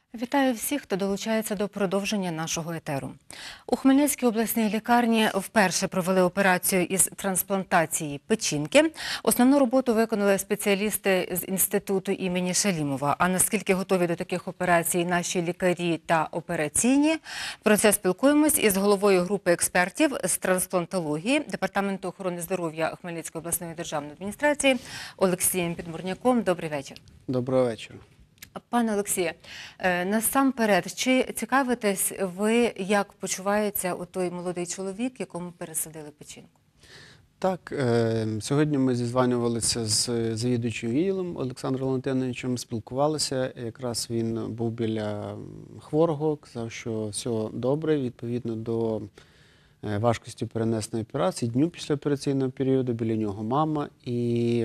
Вітаю всіх, хто долучається до продовження нашого етеру. У Хмельницькій обласній лікарні вперше провели операцію із трансплантації печінки. Основну роботу виконали спеціалісти з інституту імені Шалімова. А наскільки готові до таких операцій наші лікарі та операційні? Про це спілкуємось із головою групи експертів з трансплантології Департаменту охорони здоров'я Хмельницької обласної державної адміністрації Олексієм Підмурняком. Добрий вечір. Доброго вечора. Пане Олексію, насамперед, чи цікавитесь ви, як почувається той молодий чоловік, якому пересадили печінку? Так, сьогодні ми зізванювалися з завідувачем відділом Олександром Валентиновичем, спілкувалися. Якраз він був біля хворого, казав, що все добре, відповідно до важкості перенесеної операції, дню післяопераційного періоду, біля нього мама. І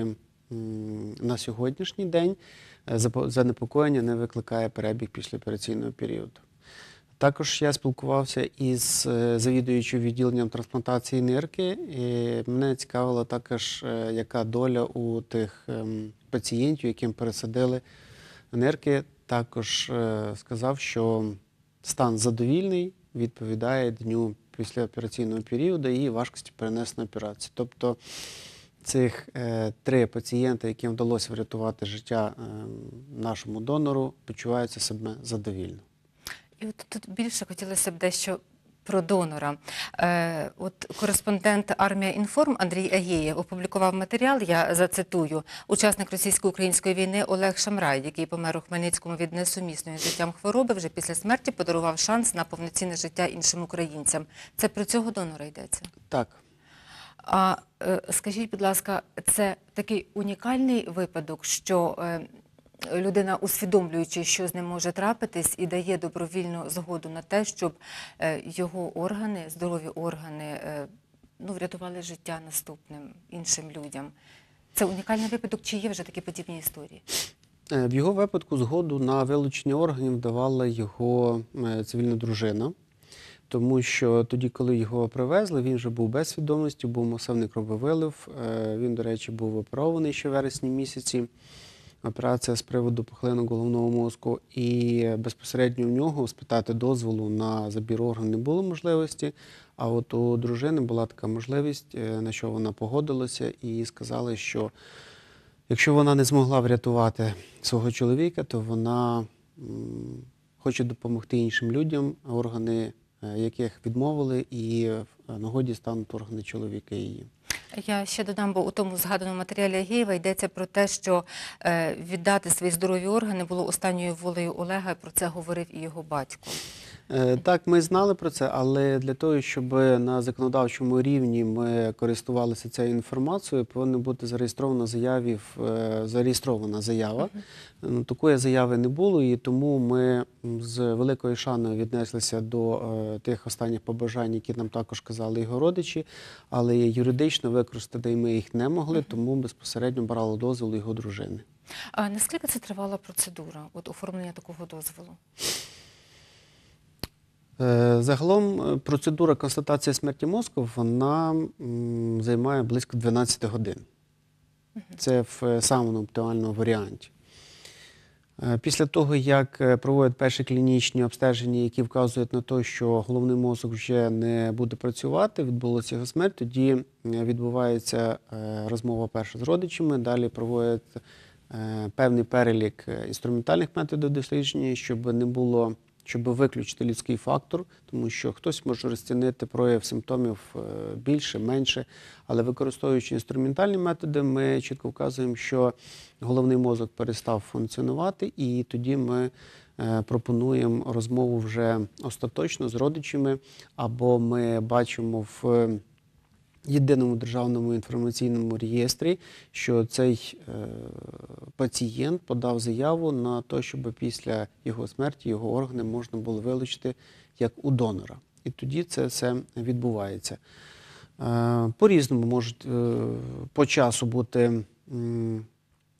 на сьогоднішній день занепокоєння не викликає перебіг післяопераційного періоду. Також я спілкувався із завідуючим відділенням трансплантації нирки. І мене цікавила також, яка доля у тих пацієнтів, яким пересадили нирки. Також сказав, що стан задовільний, відповідає дню післяопераційного періоду і важкості перенесеної операції. Тобто цих 3 пацієнти, яким вдалося врятувати життя нашому донору, почуваються себе задовільно. І от тут більше хотілося б дещо про донора. Кореспондент «Армія Інформ» Андрій Агєєв опублікував матеріал, я зацитую, учасник російсько-української війни Олег Шамрай, який помер у Хмельницькому від несумісної з життям хвороби, вже після смерті подарував шанс на повноцінне життя іншим українцям. Це про цього донора йдеться? Так. А скажіть, будь ласка, це такий унікальний випадок, що людина, усвідомлюючи, що з ним може трапитись, і дає добровільну згоду на те, щоб його органи, здорові органи, врятували життя наступним іншим людям. Це унікальний випадок, чи є вже такі подібні історії? В його випадку згоду на вилучення органів давала його цивільна дружина. Тому що тоді, коли його привезли, він вже був без свідомості, був масивний крововилив. Він, до речі, був оперований ще в вересні місяці. Операція з приводу пухлини головного мозку. І безпосередньо в нього спитати дозволу на забір органів не було можливості. А от у дружини була така можливість, на що вона погодилася, і сказали, що якщо вона не змогла врятувати свого чоловіка, то вона хоче допомогти іншим людям, органи яких відмовили, і в нагоді стануть органи чоловіка і її. Я ще додам, бо у тому згаданому матеріалі Агєєва йдеться про те, що віддати свої здорові органи було останньою волею Олега, про це говорив і його батько. Так, ми знали про це, але для того, щоб на законодавчому рівні ми користувалися цією інформацією, повинна бути зареєстрована заява. Такої заяви не було, і тому ми з великою шаною віднеслися до тих останніх побажань, які нам також казали його родичі, але юридично використати ми їх не могли, тому безпосередньо брали дозвіл його дружини. А наскільки це тривала процедура, оформлення такого дозволу? Загалом процедура констатації смерті мозку, вона займає близько 12 годин. Це в самому оптимальному варіанті. Після того, як проводять перші клінічні обстеження, які вказують на те, що головний мозок вже не буде працювати, відбулася його смерть, тоді відбувається розмова перша з родичами, далі проводять певний перелік інструментальних методів дослідження, щоб виключити людський фактор, тому що хтось може розцінити прояв симптомів більше, менше, але використовуючи інструментальні методи, ми чітко вказуємо, що головний мозок перестав функціонувати, і тоді ми пропонуємо розмову вже остаточно з родичами, або ми бачимо в єдиному державному інформаційному реєстрі, що цей пацієнт подав заяву на те, щоб після його смерті його органи можна було вилучити як у донора. І тоді це все відбувається. По-різному можуть по часу бути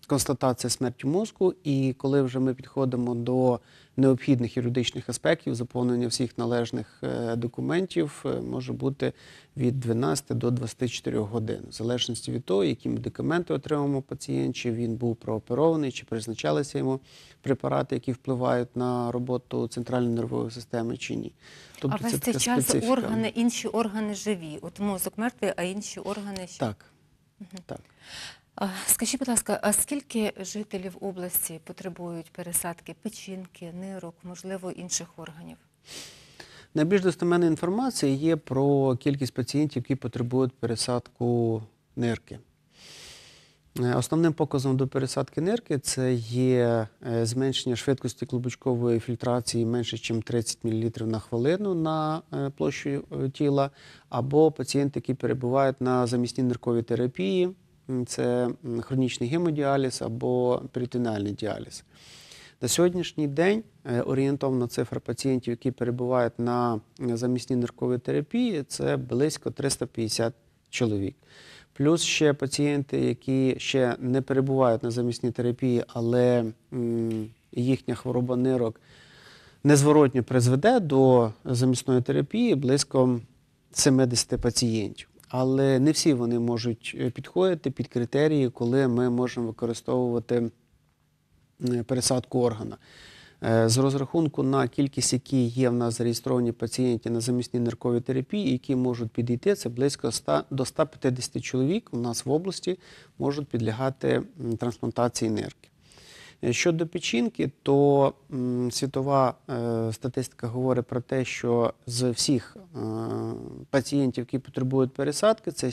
констатація смерті мозку, і коли вже ми підходимо до необхідних юридичних аспектів, заповнення всіх належних документів, може бути від 12 до 24 годин, в залежності від того, які медикаменти отримав пацієнт, чи він був прооперований, чи призначалися йому препарати, які впливають на роботу центральної нервової системи, чи ні. Тобто, А весь це цей така час специфіка. інші органи живі. От мозок мертвий, а інші органи ще. Так, так. Скажіть, будь ласка, а скільки жителів області потребують пересадки печінки, нирок, можливо, інших органів? Найбільш достеменна інформація є про кількість пацієнтів, які потребують пересадку нирки. Основним показом до пересадки нирки це є зменшення швидкості клубочкової фільтрації менше, ніж 30 мл на хвилину на площу тіла, або пацієнти, які перебувають на замісній нирковій терапії, це хронічний гемодіаліз або перитонеальний діаліз. На сьогоднішній день орієнтовна цифра пацієнтів, які перебувають на замісній нирковій терапії, це близько 350 чоловік. Плюс ще пацієнти, які ще не перебувають на замісній терапії, але їхня хвороба нирок незворотньо призведе до замісної терапії, близько 70 пацієнтів. Але не всі вони можуть підходити під критерії, коли ми можемо використовувати пересадку органа. З розрахунку на кількість, які є в нас зареєстровані пацієнти на замісній нирковій терапії, які можуть підійти, це близько 100 до 150 чоловік у нас в області можуть підлягати трансплантації нирки. Щодо печінки, то світова статистика говорить про те, що з всіх пацієнтів, які потребують пересадки, це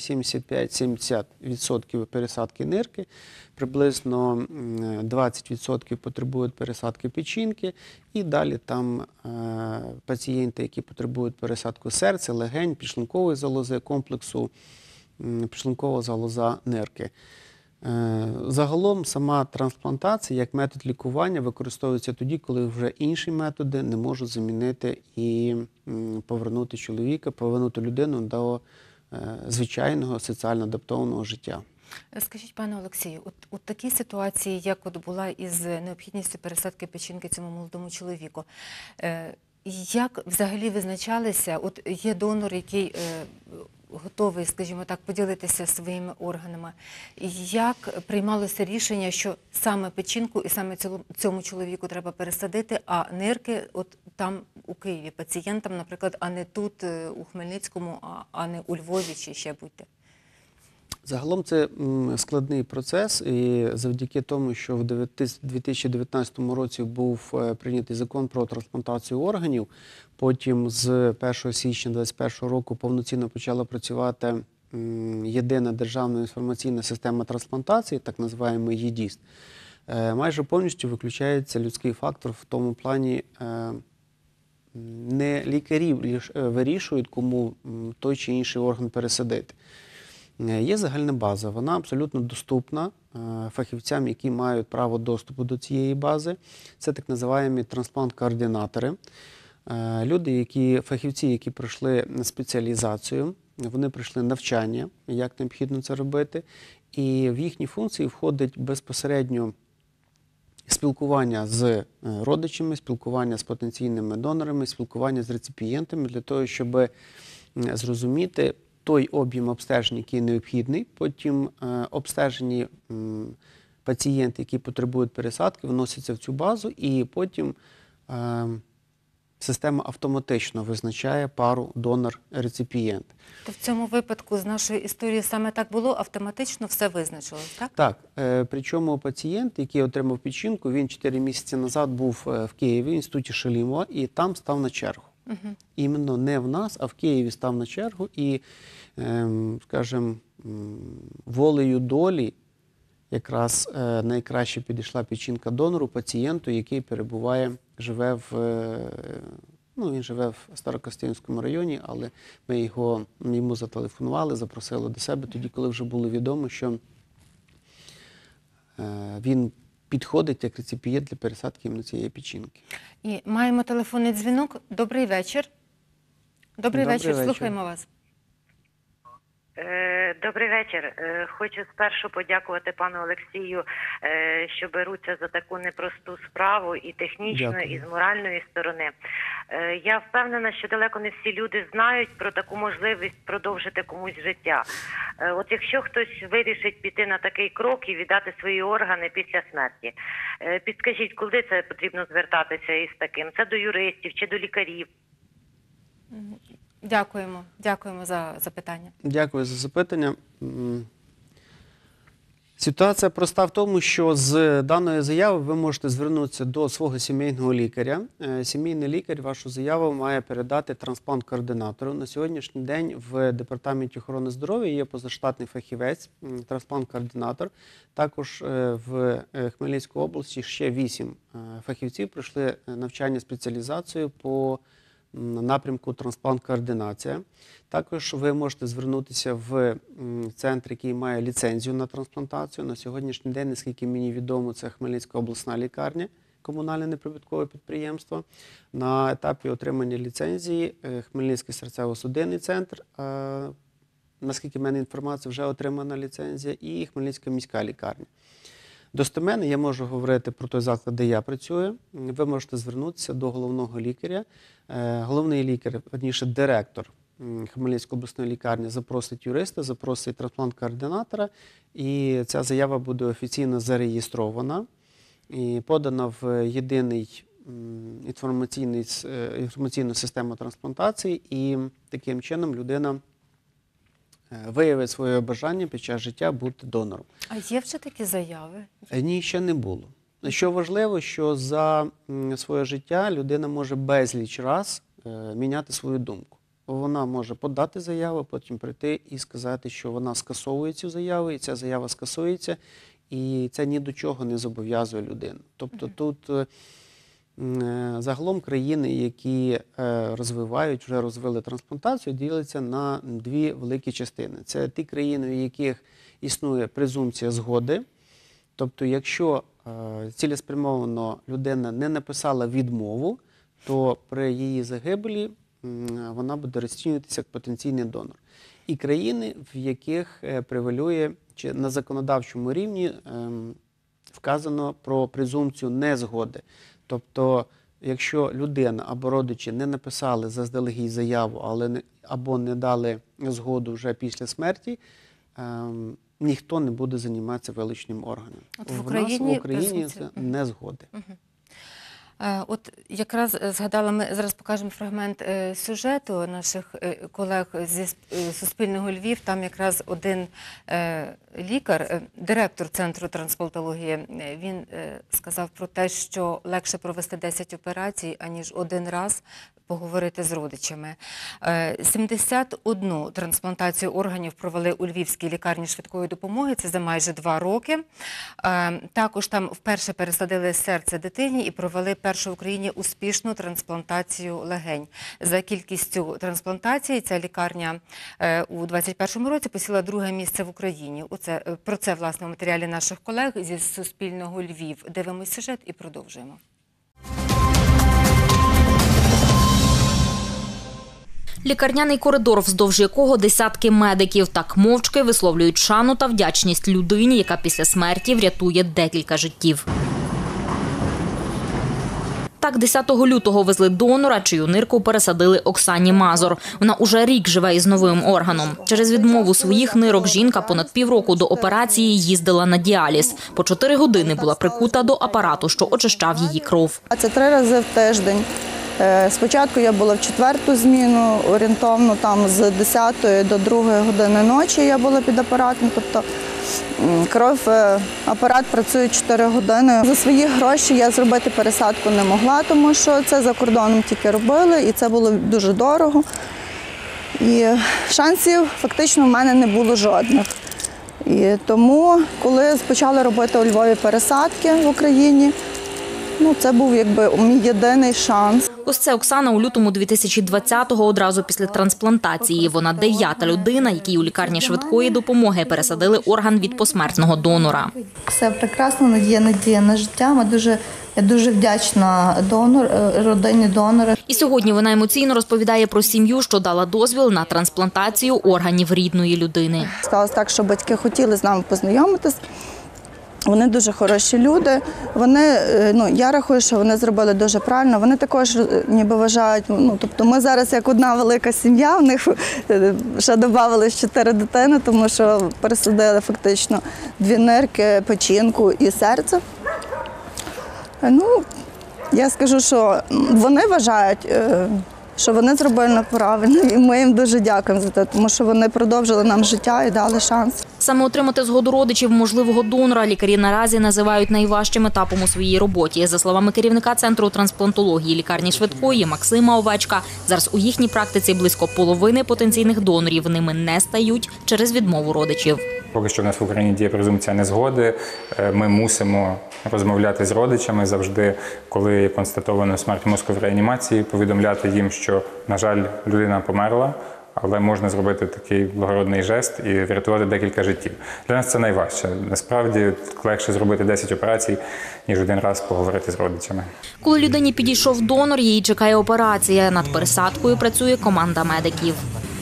75-70% пересадки нирки, приблизно 20% потребують пересадки печінки, і далі там пацієнти, які потребують пересадку серця, легень, підшлункової залози, комплексу підшлункова залоза нирки. Загалом сама трансплантація як метод лікування використовується тоді, коли вже інші методи не можуть замінити і повернути чоловіка, повернути людину до звичайного соціально адаптованого життя. Скажіть, пане Олексію, от такій ситуації, як от була із необхідністю пересадки печінки цьому молодому чоловіку, як взагалі визначалися, от є донор, який готовий, скажімо так, поділитися своїми органами. Як приймалося рішення, що саме печінку і саме цьому чоловіку треба пересадити, а нирки от там у Києві пацієнтам, наприклад, а не тут у Хмельницькому, а не у Львові чи ще будь-де? Загалом це складний процес, і завдяки тому, що в 2019 році був прийнятий закон про трансплантацію органів, потім з 1 січня 2021 року повноцінно почала працювати єдина державна інформаційна система трансплантації, так називаємо ЄДІСТ, майже повністю виключається людський фактор в тому плані, не лікарі вирішують, кому той чи інший орган пересадити. Є загальна база, вона абсолютно доступна фахівцям, які мають право доступу до цієї бази. Це так називаємо трансплант-координатори. Люди, фахівці, які пройшли спеціалізацію, вони пройшли навчання, як необхідно це робити, і в їхні функції входить безпосередньо спілкування з родичами, спілкування з потенційними донорами, спілкування з реципієнтами для того, щоб зрозуміти той об'єм обстежень, який необхідний, потім обстежені пацієнти, які потребують пересадки, вносяться в цю базу, і потім система автоматично визначає пару донор-реципієнт. То в цьому випадку з нашої історії саме так було, автоматично все визначилось, так? Так, причому пацієнт, який отримав печінку, він 4 місяці назад був в Києві, в інституті Шалімова, і там став на чергу. Іменно не в нас, а в Києві став на чергу і, скажімо, волею долі якраз найкраще підійшла печінка донору, пацієнту, який живе він живе в Старокостянтинському районі, але ми йому зателефонували, запросили до себе тоді, коли вже було відомо, що він підходить як реципієнт для пересадки іменно цієї печінки. І маємо телефонний дзвінок. Добрий вечір. Добрий вечір, слухаємо вас. Добрий вечір. Хочу спершу подякувати пану Олексію, що беруться за таку непросту справу і технічної, Дякую. і з моральної сторони. Я впевнена, що далеко не всі люди знають про таку можливість продовжити комусь життя. От якщо хтось вирішить піти на такий крок і віддати свої органи після смерті, підскажіть, куди це потрібно звертатися із таким? Це до юристів чи до лікарів? Дякуємо за запитання. Дякую за запитання. Ситуація проста в тому, що з даної заяви ви можете звернутися до свого сімейного лікаря. Сімейний лікар вашу заяву має передати трансплант-координатору. На сьогоднішній день в Департаменті охорони здоров'я є позаштатний фахівець, трансплант-координатор. Також в Хмельницькій області ще 8 фахівців пройшли навчання спеціалізацію по напрямку трансплант-координація. Також ви можете звернутися в центр, який має ліцензію на трансплантацію. На сьогоднішній день, наскільки мені відомо, це Хмельницька обласна лікарня, комунальне неприбуткове підприємство. На етапі отримання ліцензії Хмельницький серцево-судинний центр, наскільки в мене інформація, вже отримана ліцензія, і Хмельницька міська лікарня. Достеменно я можу говорити про той заклад, де я працюю. Ви можете звернутися до головного лікаря. Головний лікар, верніше директор Хмельницької обласної лікарні запросить юриста, запросить трансплант-координатора, і ця заява буде офіційно зареєстрована і подана в єдиний інформаційну систему трансплантації, і таким чином людина виявить своє бажання під час життя бути донором. А є вже такі заяви? Ні, ще не було. Що важливо, що за своє життя людина може безліч раз міняти свою думку. Вона може подати заяву, потім прийти і сказати, що вона скасовує цю заяву, і ця заява скасується, і це ні до чого не зобов'язує людину. Тобто тут загалом країни, які розвивають, вже розвили трансплантацію, діляться на дві великі частини. Це ті країни, в яких існує презумпція згоди. Тобто, якщо цілеспрямовано людина не написала відмову, то при її загибелі вона буде розцінюватися як потенційний донор. І країни, в яких превалює, чи на законодавчому рівні вказано про презумпцію незгоди. Тобто, якщо людина або родичі не написали заздалегідь заяву, або не дали згоду вже після смерті, ніхто не буде займатися вилученням органів. От в Україні це незгоди. От якраз згадала, ми зараз покажемо фрагмент сюжету наших колег зі Суспільного Львів. Там якраз один лікар, директор Центру трансплантології, він сказав про те, що легше провести 10 операцій, аніж один раз поговорити з родичами. 71 трансплантацію органів провели у Львівській лікарні швидкої допомоги, це за майже 2 роки. Також там вперше пересадили серце дитині і провели першу в Україні успішну трансплантацію легень. За кількістю трансплантацій ця лікарня у 2021 році посіла 2-е місце в Україні. Про це, власне, у матеріалі наших колег зі Суспільного Львів. Дивимось сюжет і продовжуємо. Лікарняний коридор, вздовж якого десятки медиків так мовчки висловлюють шану та вдячність людині, яка після смерті врятує декілька життів. Так, 10 лютого везли донора, чию нирку пересадили Оксані Мазур. Вона уже рік живе із новим органом. Через відмову своїх нирок жінка понад півроку до операції їздила на діаліз. По 4 години була прикута до апарату, що очищав її кров. Це 3 рази в тиждень. Спочатку я була в 4-ту зміну, орієнтовно там з 10 до 2 години ночі я була під апаратом. Тобто апарат працює 4 години. За свої гроші я зробити пересадку не могла, тому що це за кордоном тільки робили, і це було дуже дорого. І шансів фактично в мене не було жодних. І тому, коли почали робити у Львові пересадки в Україні, Це був якби мій єдиний шанс. Ось це Оксана у лютому 2020-го, одразу після трансплантації. Вона 9-та людина, якій у лікарні швидкої допомоги пересадили орган від посмертного донора. Все прекрасно, є надія на життя. Я дуже вдячна родині донора. І сьогодні вона емоційно розповідає про сім'ю, що дала дозвіл на трансплантацію органів рідної людини. Сталося так, що батьки хотіли з нами познайомитись. Вони дуже хороші люди. Я рахую, що вони зробили дуже правильно. Вони також ніби вважають, тобто ми зараз як одна велика сім'я, в них ще додавалось 4 дитини, тому що пересадили фактично 2 нирки, печінку і серце. Я скажу, що вони вважають, що вони зробили правильно, і ми їм дуже дякуємо за це, тому що вони продовжили нам життя і дали шанс. Саме отримати згоду родичів можливого донора лікарі наразі називають найважчим етапом у своїй роботі. За словами керівника Центру трансплантології лікарні швидкої Максима Овечка, зараз у їхній практиці близько половини потенційних донорів ними не стають через відмову родичів. Поки що в нас в Україні діє презумпція незгоди. Ми мусимо розмовляти з родичами завжди, коли констатовано смерть мозку в реанімації, повідомляти їм, що, на жаль, людина померла, але можна зробити такий благородний жест і врятувати декілька життів. Для нас це найважче. Насправді, легше зробити 10 операцій, ніж один раз поговорити з родичами. Коли людині підійшов донор, її чекає операція. Над пересадкою працює команда медиків.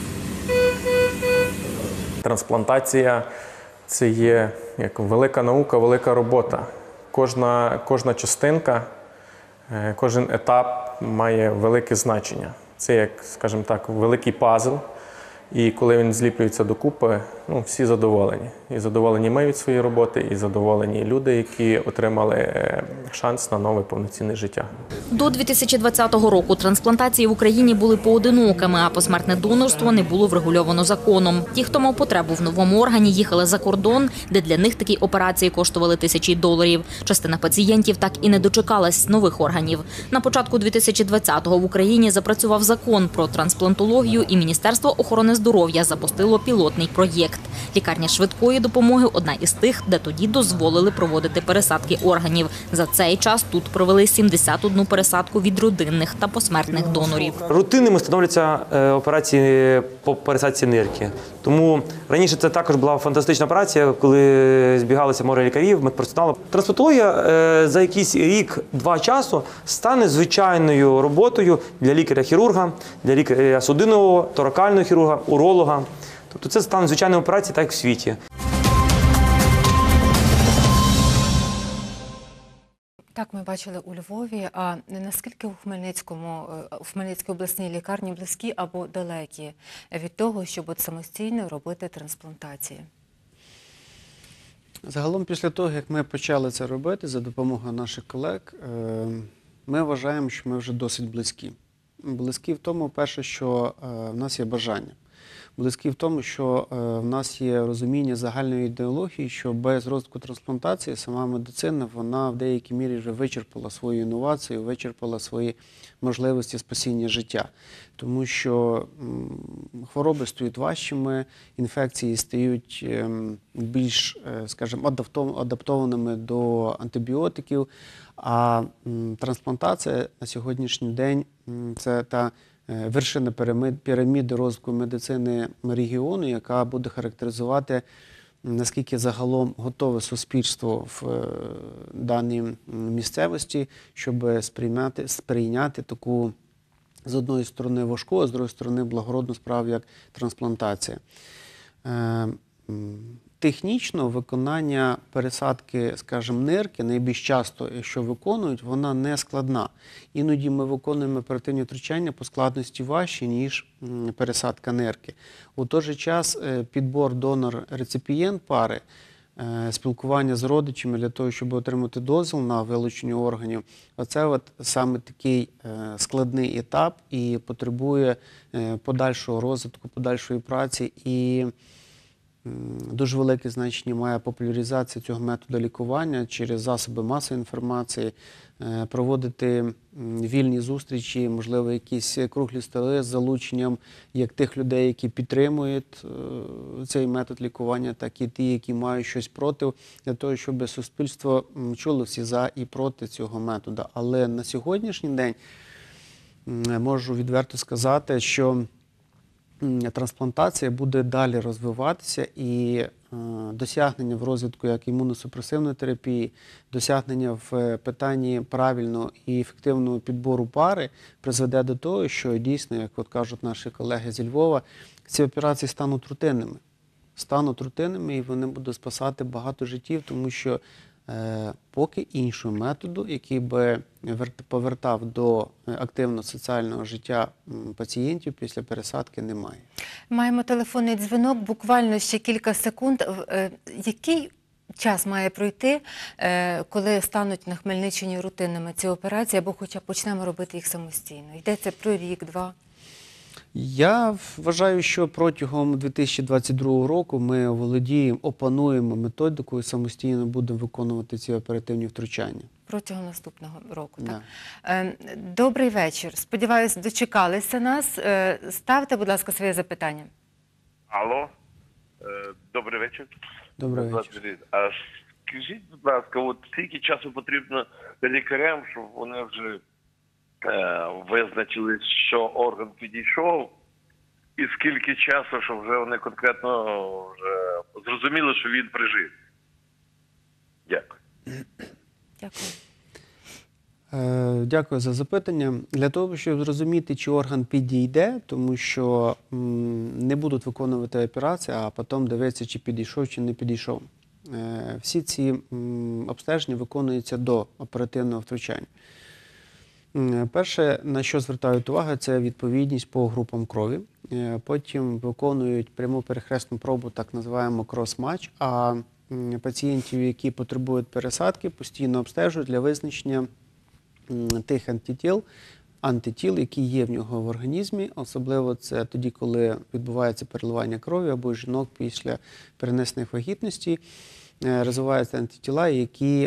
Трансплантація – це є як велика наука, велика робота. Кожна частинка, кожен етап має велике значення. Це, як, скажімо так, великий пазл. І коли він зліплюється докупи, всі задоволені. І задоволені ми від своєї роботи, і задоволені люди, які отримали шанс на нове повноцінне життя. До 2020 року трансплантації в Україні були поодинокими, а посмертне донорство не було врегульовано законом. Ті, хто мав потребу в новому органі, їхали за кордон, де для них такі операції коштували $1000. Частина пацієнтів так і не дочекалась нових органів. На початку 2020-го в Україні запрацював закон про трансплантологію, і Міністерство охорони здоров'я запустило пілотний проєкт. Лікарня швидкої допомоги – одна із тих, де тоді дозволили проводити пересадки органів. За цей час тут провели 71 пересадку від родинних та посмертних донорів. Рутинними становляться операції по пересадці нирки. Тому раніше це також була фантастична операція, коли збігалися море лікарів, медперсоналу. Трансплантологія за якийсь рік-два часу стане звичайною роботою для лікаря-хірурга, для лікаря судинного, торакального хірурга, уролога. Тобто це стане звичайною операцією, так як в світі. Так, ми бачили у Львові. А наскільки у Хмельницькій обласній лікарні близькі або далекі від того, щоб самостійно робити трансплантації? Загалом, після того, як ми почали це робити за допомогою наших колег, ми вважаємо, що ми вже досить близькі. Близькі в тому, перше, що в нас є бажання. Близькі в тому, що в нас є розуміння загальної ідеології, що без розвитку трансплантації сама медицина, вона в деякій мірі вже вичерпала свою інновацію, вичерпала свої можливості спасіння життя. Тому що хвороби стають важчими, інфекції стають більш, скажімо, адаптованими до антибіотиків, а трансплантація на сьогоднішній день – це та вершина піраміди розвитку медицини регіону, яка буде характеризувати, наскільки загалом готове суспільство в даній місцевості, щоб сприйняти таку, з одної сторони, важку, а з другої сторони, благородну справу, як трансплантація. Технічно виконання пересадки, скажімо, нирки, найбільш часто, якщо виконують, вона не складна. Іноді ми виконуємо оперативні втручання по складності важчі, ніж пересадка нирки. У той же час підбор донор-реципієнт пари, спілкування з родичами для того, щоб отримати дозвіл на вилучення органів, оце саме такий складний етап і потребує подальшого розвитку, подальшої праці і дуже велике значення має популяризація цього методу лікування через засоби масової інформації, проводити вільні зустрічі, можливо, якісь круглі столи з залученням як тих людей, які підтримують цей метод лікування, так і ті, які мають щось проти, для того, щоб суспільство чуло всі за і проти цього методу. Але на сьогоднішній день можу відверто сказати, що трансплантація буде далі розвиватися, і досягнення в розвитку як імуносупресивної терапії, досягнення в питанні правильного і ефективного підбору пари призведе до того, що дійсно, як от кажуть наші колеги зі Львова, ці операції стануть рутинними, і вони будуть спасати багато життів, тому що поки іншого методу, який би повертав до активного соціального життя пацієнтів після пересадки, немає. Маємо телефонний дзвінок, буквально ще кілька секунд. Який час має пройти, коли стануть на Хмельниччині рутинними ці операції, або хоча б почнемо робити їх самостійно? Йдеться про рік-два? Я вважаю, що протягом 2022 року ми опануємо методику і самостійно будемо виконувати ці оперативні втручання. Протягом наступного року, так? Да. Добрий вечір. Сподіваюсь, дочекалися нас. Ставте, будь ласка, своє запитання. Алло, добрий вечір. Добрий вечір. А скажіть, будь ласка, от скільки часу потрібно лікарям, щоб вони вже визначили, що орган підійшов, і скільки часу, щоб вже вони конкретно вже зрозуміли, що він прижив? Дякую. Дякую. Дякую за запитання. Для того, щоб зрозуміти, чи орган підійде, тому що не будуть виконувати операцію, а потім дивитися, чи підійшов, чи не підійшов. Всі ці обстеження виконуються до оперативного втручання. Перше, на що звертають увагу, це відповідність по групам крові. Потім виконують пряму перехресну пробу, так називаємо крос-матч, а пацієнтів, які потребують пересадки, постійно обстежують для визначення тих антитіл, які є в нього в організмі. Особливо це тоді, коли відбувається переливання крові або жінок після перенесених вагітності, розвиваються антитіла, які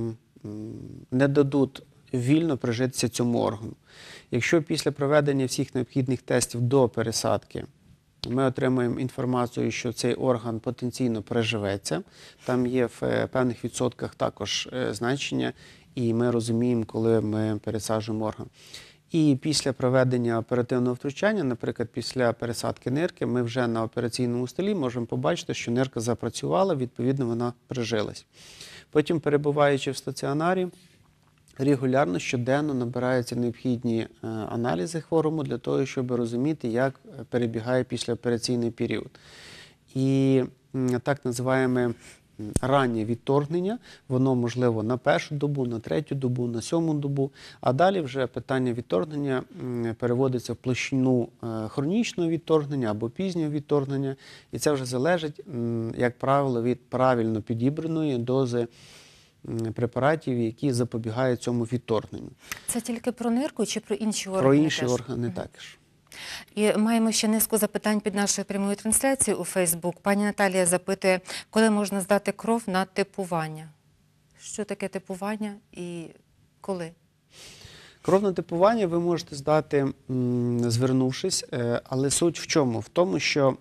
не дадуть вільно прижитися цьому органу. Якщо після проведення всіх необхідних тестів до пересадки ми отримаємо інформацію, що цей орган потенційно переживеться, там є в певних відсотках також значення, і ми розуміємо, коли ми пересаджуємо орган. І після проведення оперативного втручання, наприклад, після пересадки нирки, ми вже на операційному столі можемо побачити, що нирка запрацювала, відповідно, вона прижилась. Потім, перебуваючи в стаціонарі, регулярно, щоденно набираються необхідні аналізи хворому для того, щоб розуміти, як перебігає післяопераційний період. І так називаємо раннє відторгнення, воно можливо на першу добу, на третю добу, на сьому добу, а далі вже питання відторгнення переводиться в площину хронічного відторгнення або пізнього відторгнення, і це вже залежить, як правило, від правильно підібраної дози препаратів, які запобігають цьому відторгненню. Це тільки про нирку чи про інші органи? Про інші теж? органи також. І маємо ще низку запитань під нашою прямою трансляцією у Фейсбук. Пані Наталія запитує, коли можна здати кров на типування? Що таке типування і коли? Кров на типування ви можете здати, звернувшись, але суть в чому? В тому, що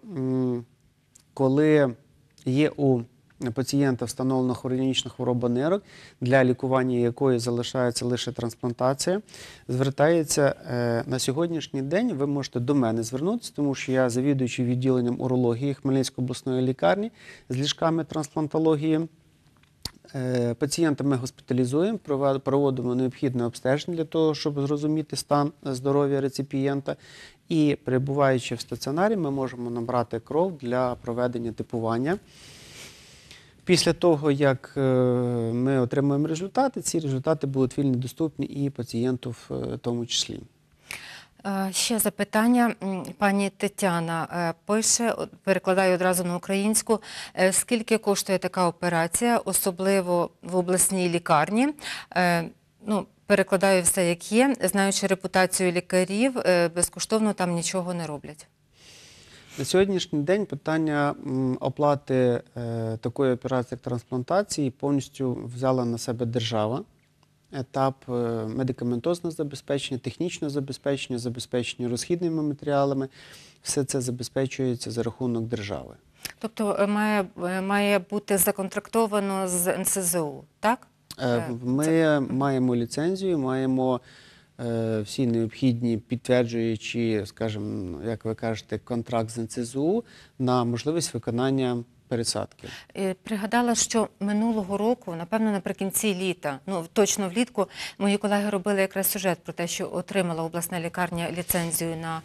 коли є у пацієнта встановлена хронічна хвороба нирок, для лікування якої залишається лише трансплантація, звертається на сьогоднішній день, ви можете до мене звернутися, тому що я завідуючий відділенням урології Хмельницької обласної лікарні з ліжками трансплантології. Пацієнта ми госпіталізуємо, проводимо необхідне обстеження для того, щоб зрозуміти стан здоров'я реципієнта. І перебуваючи в стаціонарі, ми можемо набрати кров для проведення типування. Після того, як ми отримаємо результати, ці результати будуть вільно доступні і пацієнту в тому числі. Ще запитання. Пані Тетяна пише, перекладаю одразу на українську, скільки коштує така операція, особливо в обласній лікарні? Перекладаю все як є, знаючи репутацію лікарів, безкоштовно там нічого не роблять. На сьогоднішній день питання оплати такої операції, як трансплантації, повністю взяла на себе держава. Етап медикаментозного забезпечення, технічного забезпечення, забезпечення розхідними матеріалами – все це забезпечується за рахунок держави. Тобто має бути законтрактовано з НСЗУ, так? Ми маємо ліцензію, маємо всі необхідні підтверджуючі, скажімо, як ви кажете, контракт з НСЗУ на можливість виконання пересадки. Пригадала, що минулого року, напевно, наприкінці літа, точно влітку, мої колеги робили якраз сюжет про те, що отримала обласна лікарня ліцензію на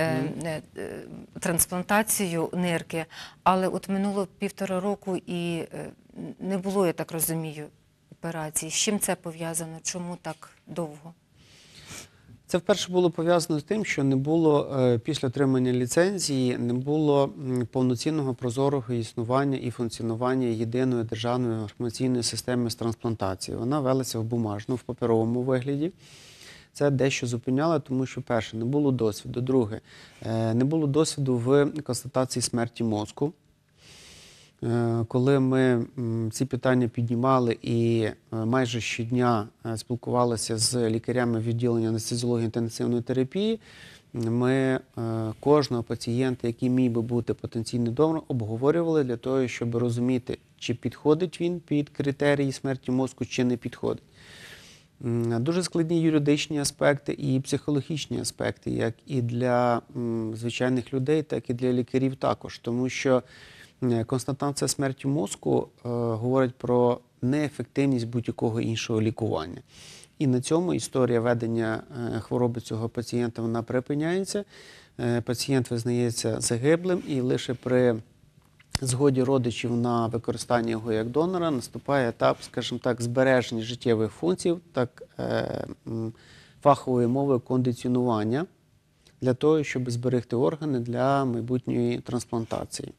трансплантацію нирки, але от минуло 1,5 року і не було, я так розумію, операції. З чим це пов'язано? Чому так довго? Це вперше було пов'язано з тим, що не було після отримання ліцензії, не було повноцінного прозорого існування і функціонування єдиної державної інформаційної системи з трансплантації. Вона велася в бумажному, в паперовому вигляді. Це дещо зупиняло, тому що, перше, не було досвіду. Друге, не було досвіду в констатації смерті мозку. Коли ми ці питання піднімали і майже щодня спілкувалися з лікарями відділення анестезіології та інтенсивної терапії, ми кожного пацієнта, який міг би бути потенційним донором, обговорювали для того, щоб розуміти, чи підходить він під критерії смерті мозку, чи не підходить. Дуже складні юридичні аспекти і психологічні аспекти, як і для звичайних людей, так і для лікарів також, тому що констатація смерті мозку говорить про неефективність будь-якого іншого лікування. І на цьому історія ведення хвороби цього пацієнта вона припиняється. Пацієнт визнається загиблим і лише при згоді родичів на використання його як донора наступає етап, скажімо так, збереження життєвих функцій, так фаховою мовою кондиціонування для того, щоб зберегти органи для майбутньої трансплантації.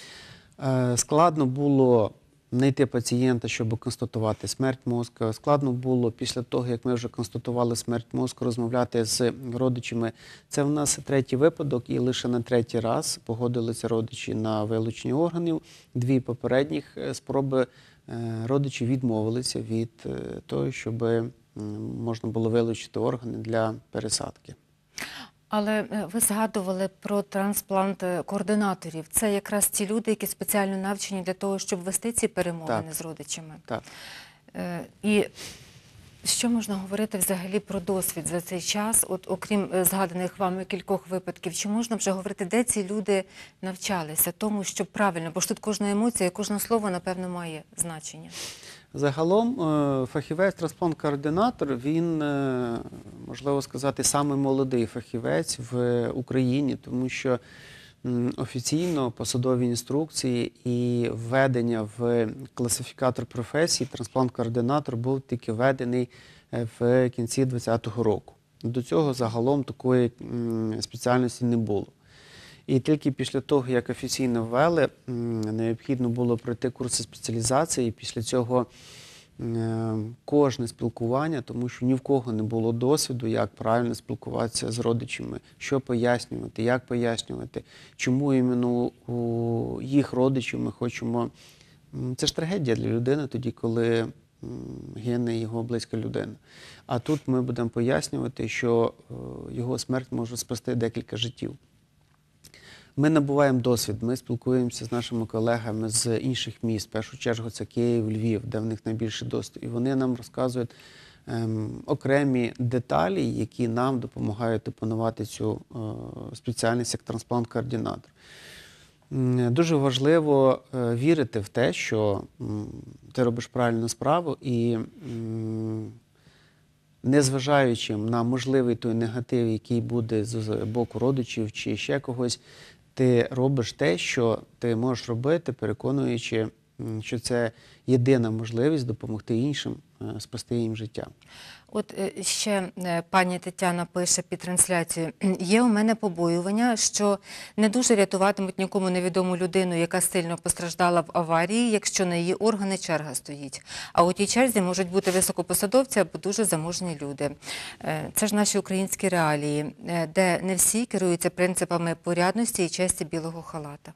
Складно було знайти пацієнта, щоб констатувати смерть мозку. Складно було після того, як ми вже констатували смерть мозку, розмовляти з родичами. Це в нас 3-й випадок, і лише на 3-й раз погодилися родичі на вилучення органів. 2 попередніх спроби родичі відмовилися від того, щоб можна було вилучити органи для пересадки. Але ви згадували про трансплант-координаторів. Це якраз ті люди, які спеціально навчені для того, щоб вести ці перемовини з родичами. Так. І що можна говорити взагалі про досвід за цей час, от окрім згаданих вами кількох випадків, чи можна вже говорити, де ці люди навчалися тому, що правильно, бо ж тут кожна емоція, кожне слово, напевно, має значення. Загалом фахівець трансплант-координатор, він, можливо сказати, самий молодий фахівець в Україні, тому що офіційно посадові інструкції і введення в класифікатор професій трансплант-координатор був тільки введений в кінці 2020 року. До цього загалом такої спеціальності не було. І тільки після того, як офіційно ввели, необхідно було пройти курси спеціалізації, і після цього кожне спілкування, тому що ні в кого не було досвіду, як правильно спілкуватися з родичами, що пояснювати, як пояснювати, чому іменно у їх родичів ми хочемо. Це ж трагедія для людини тоді, коли гине його близька людина. А тут ми будемо пояснювати, що його смерть може спасти декілька життів. Ми набуваємо досвід, ми спілкуємося з нашими колегами з інших міст, в першу чергу це Київ, Львів, де в них найбільше досвід. І вони нам розказують окремі деталі, які нам допомагають опанувати цю спеціальність як трансплант-координатор. Дуже важливо вірити в те, що ти робиш правильну справу і незважаючи на можливий той негатив, який буде з боку родичів чи ще когось, ти робиш те, що ти можеш робити, переконуючи що це єдина можливість допомогти іншим, спасти їм життя. От ще пані Тетяна пише під трансляцією: є у мене побоювання, що не дуже рятуватимуть нікому невідому людину, яка сильно постраждала в аварії, якщо на її органи черга стоїть. А у тій черзі можуть бути високопосадовці або дуже заможні люди. Це ж наші українські реалії, де не всі керуються принципами порядності і честі білого халата.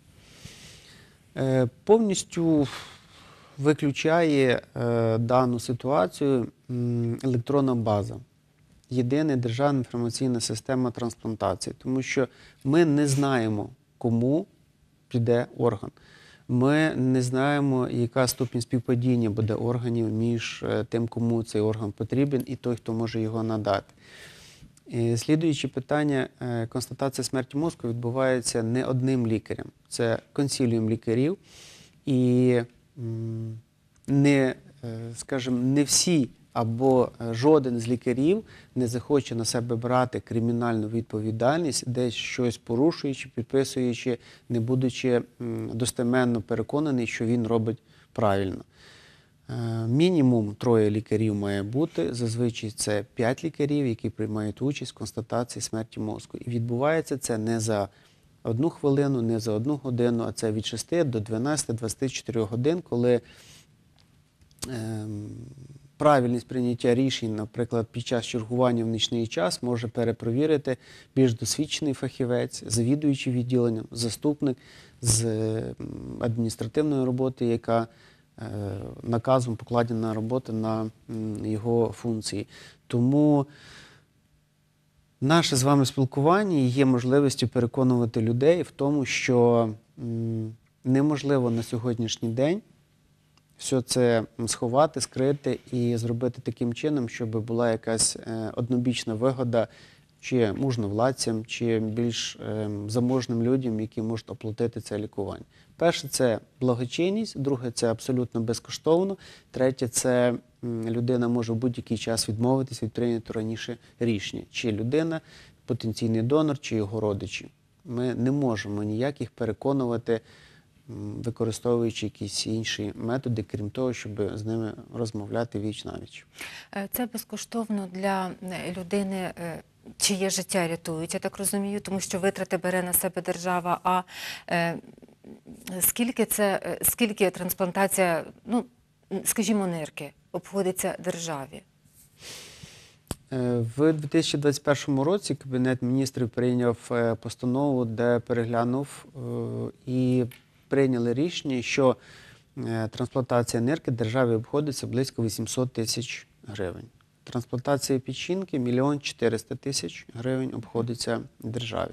Повністю виключає дану ситуацію електронна база. Єдина державна інформаційна система трансплантації. Тому що ми не знаємо, кому піде орган. Ми не знаємо, яка ступінь співпадіння буде органів між тим, кому цей орган потрібен, і той, хто може його надати. Слідуюче питання, констатація смерті мозку відбувається не одним лікарем. Це консиліум лікарів. І не всі або жоден з лікарів не захоче на себе брати кримінальну відповідальність, десь щось порушуючи, підписуючи, не будучи достеменно переконаний, що він робить правильно. Мінімум 3 лікарів має бути, зазвичай це 5 лікарів, які приймають участь в констатації смерті мозку. І відбувається це не за 1 хвилину, не за 1 годину, а це від 6 до 12-24 годин, коли правильність прийняття рішень, наприклад, під час чергування в нічний час, може перепровірити більш досвідчений фахівець, завідуючий відділенням, заступник з адміністративної роботи, яка наказом покладена робота на його функції. Тому наше з вами спілкування є можливістю переконувати людей в тому, що неможливо на сьогоднішній день все це сховати, скрити і зробити таким чином, щоб була якась однобічна вигода чи можновладцям, чи більш заможним людям, які можуть оплатити це лікування. Перше – це благочинність, друге – це абсолютно безкоштовно, третє – це людина може в будь-який час відмовитись від прийнятого раніше рішення. Чи людина, потенційний донор, чи його родичі. Ми не можемо ніяк їх переконувати, використовуючи якісь інші методи, крім того, щоб з ними розмовляти віч-навіч. Це безкоштовно для людини, чиє життя рятують, я так розумію, тому що витрати бере на себе держава. А скільки трансплантація, скажімо, нирки обходиться державі? В 2021 році Кабінет міністрів прийняв постанову, де переглянув і прийняли рішення, що трансплантація нирки державі обходиться близько 800 тисяч гривень. Трансплантація печінки – 1 400 000 гривень обходиться державі.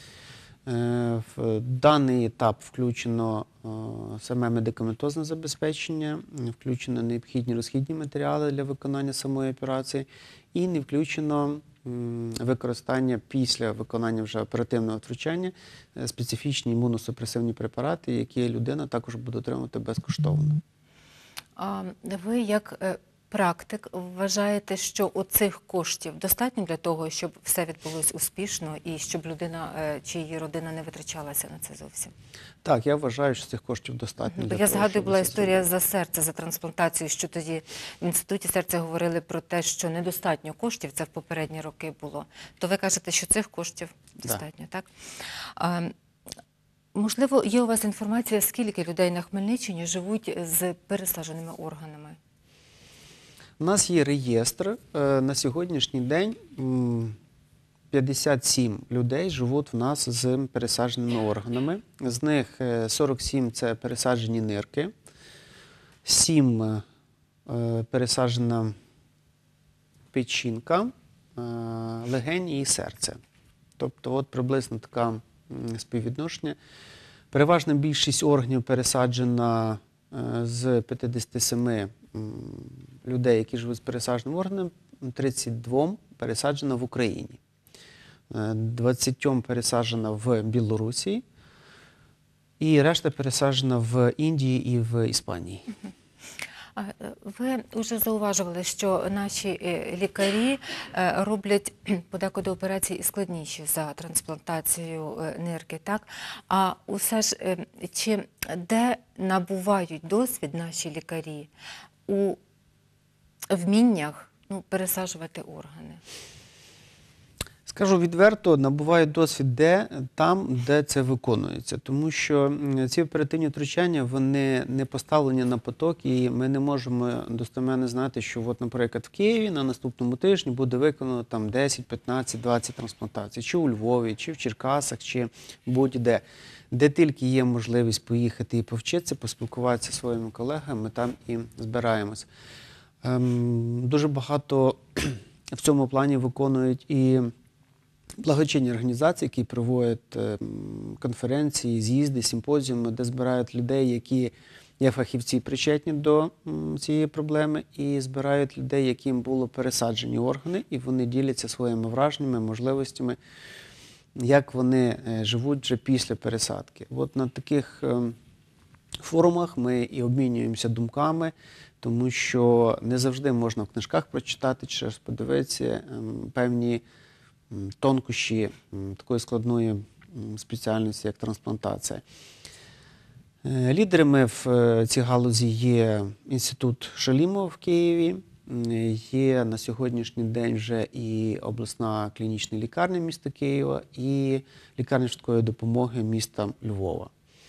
В даний етап включено саме медикаментозне забезпечення, включено необхідні розхідні матеріали для виконання самої операції і не включено використання після виконання вже оперативного втручання специфічні імуносупресивні препарати, які людина також буде отримувати безкоштовно. Ви як практик вважаєте, що оцих коштів достатньо для того, щоб все відбулось успішно і щоб людина чи її родина не витрачалася на це зовсім? Так, я вважаю, що цих коштів достатньо. Я згадую, була історія за серце, за трансплантацію, що тоді в Інституті серця говорили про те, що недостатньо коштів, це в попередні роки було. То ви кажете, що цих коштів достатньо, так? Можливо, є у вас інформація, скільки людей на Хмельниччині живуть з пересадженими органами? У нас є реєстр. На сьогоднішній день 57 людей живуть в нас з пересадженими органами. З них 47 – це пересаджені нирки, 7 – пересаджена печінка, легені і серце. Тобто от приблизно таке співвідношення. Переважна більшість органів пересаджена з 57 людей, які живуть з пересадженим органом, 32 пересаджено в Україні. 20 пересаджено в Білорусі і решта пересаджена в Індії і в Іспанії. Ви вже зауважували, що наші лікарі роблять подекуди операції і складніші за трансплантацію нирки, так? А усе ж, де набувають досвід наші лікарі у вміннях пересаджувати органи? Скажу відверто, набувають досвід там, де це виконується. Тому що ці оперативні втручання, вони не поставлені на поток, і ми не можемо достеменно знати, що, от, наприклад, в Києві на наступному тижні буде виконано там 10, 15, 20 трансплантацій. Чи у Львові, чи в Черкасах, чи будь-де. Де тільки є можливість поїхати і повчитися, поспілкуватися зі своїми колегами, ми там і збираємось. Дуже багато в цьому плані виконують і благочинні організації, які проводять конференції, з'їзди, симпозіуми, де збирають людей, які є фахівці, причетні до цієї проблеми, і збирають людей, яким було пересаджені органи, і вони діляться своїми враженнями, можливостями, як вони живуть вже після пересадки. От на таких форумах ми і обмінюємося думками, тому що не завжди можна в книжках прочитати чи подивитися певні тонкощі такої складної спеціальності, як трансплантація. Лідерами в цій галузі є Інститут Шалімова в Києві, є на сьогоднішній день вже і обласна клінічна лікарня міста Києва, і лікарня швидкої допомоги міста Львова.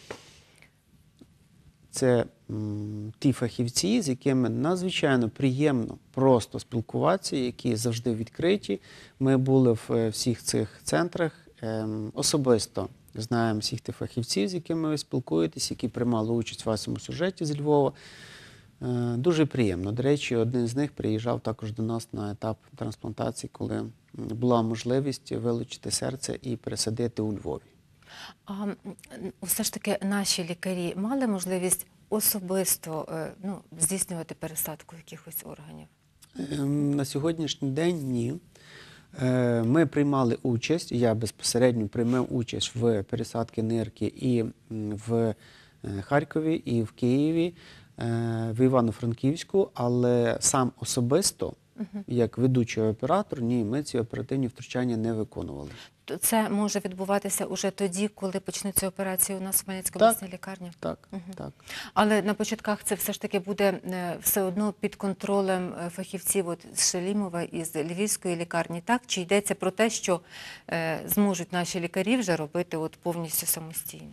Це ті фахівці, з якими надзвичайно приємно просто спілкуватися, які завжди відкриті. Ми були в всіх цих центрах, особисто знаємо всіх тих фахівців, з якими ви спілкуєтесь, які приймали участь в вашому сюжеті з Львова. Дуже приємно. До речі, один з них приїжджав також до нас на етап трансплантації, коли була можливість вилучити серце і пересадити у Львові. А все ж таки наші лікарі мали можливість особисто здійснювати пересадку якихось органів? На сьогоднішній день ні. Ми приймали участь, я безпосередньо приймав участь в пересадці нирки і в Харкові, і в Києві, в Івано-Франківську, але сам особисто, як ведучий оператор, ні, ми ці оперативні втручання не виконували. Це може відбуватися уже тоді, коли почнуться операції у нас в Хмельницькій обласній лікарні? Так, так. Але на початках це все ж таки буде все одно під контролем фахівців з Шалімова і з Львівської лікарні, так? Чи йдеться про те, що зможуть наші лікарі вже робити повністю самостійно?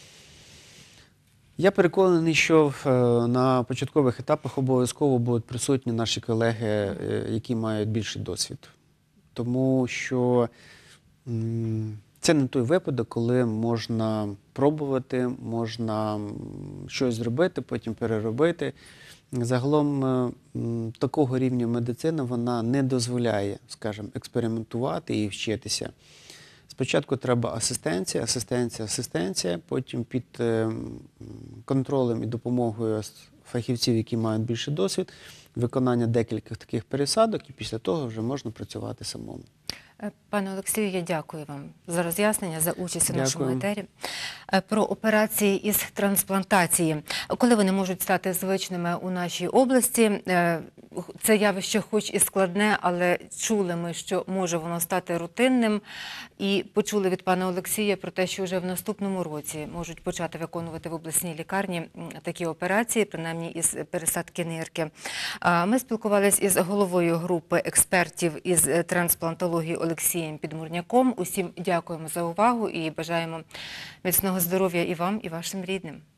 Я переконаний, що на початкових етапах обов'язково будуть присутні наші колеги, які мають більший досвід. Тому що це не той випадок, коли можна пробувати, можна щось зробити, потім переробити. Загалом такого рівня медицина, вона не дозволяє, скажімо, експериментувати і вчитися. Спочатку треба асистенція, потім під контролем і допомогою фахівців, які мають більший досвід, виконання декількох таких пересадок, і після того вже можна працювати самому. Пане Олексію, я дякую вам за роз'яснення, за участь у нашому етері. Про операції із трансплантації. Коли вони можуть стати звичними у нашій області, це явище хоч і складне, але чули ми, що може воно стати рутинним. І почули від пана Олексія про те, що вже в наступному році можуть почати виконувати в обласній лікарні такі операції, принаймні із пересадки нирки. Ми спілкувалися із головою групи експертів із трансплантології Олексієм Підмурняком. Усім дякуємо за увагу і бажаємо міцного здоров'я і вам, і вашим рідним.